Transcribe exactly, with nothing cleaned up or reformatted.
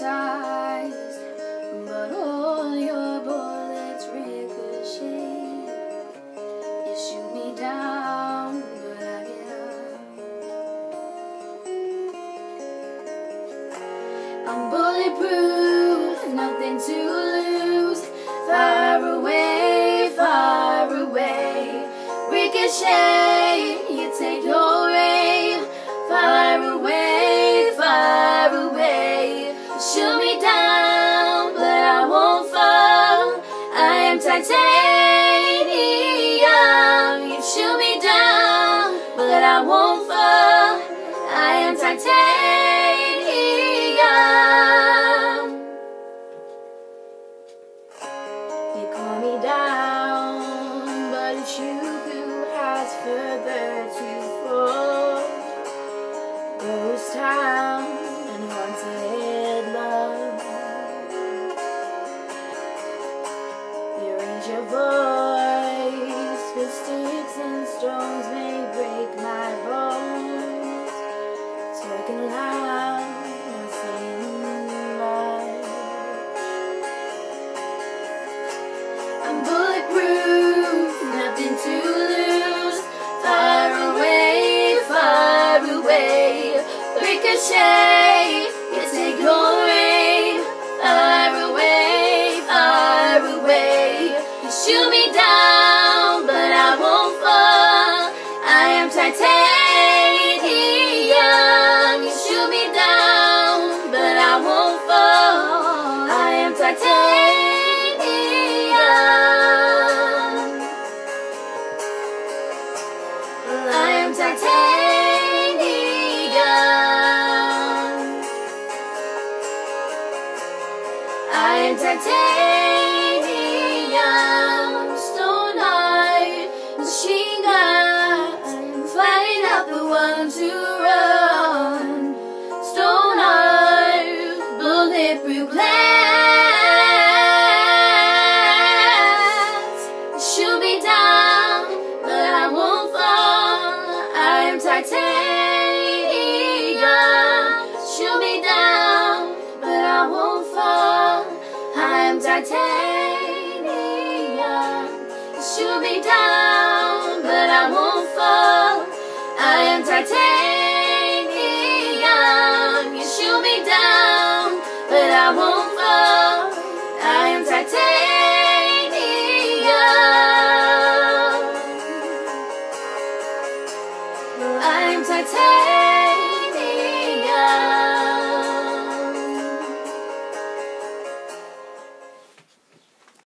hypnotized, but all your bullets ricochet. You shoot me down, but I get up. I'm bulletproof, nothing to lose. Far away, far away. Ricochet, you take your aim. Far away, far away. You shoot me down, but I won't fall. I am titanium. You shoot me down, but I won't fall. I am titanium. You call me down, but it's you who has further to fall. Ghost town and haunted love. You raise your voice with sticks and stones may break my bones. Talking loud, nothing much. I'm bulletproof, nothing to lose. Far away, far away. Ricochet, you take your aim. Far away, far away. You shoot me down, but I won't fall. I am titanium. You shoot me down, but I won't fall. I am titanium. I am titanium. I am titanium, stone heart, machine gun, fighting out the one to run. Stone heart, bulletproof glass. Shoot me down, but I won't fall. I am titanium. Shoot me down, but I won't fall. I am titanium. You shoot me down, but I won't fall. I am titanium. You shoot me down, but I won't fall. I am titanium. I am titanium.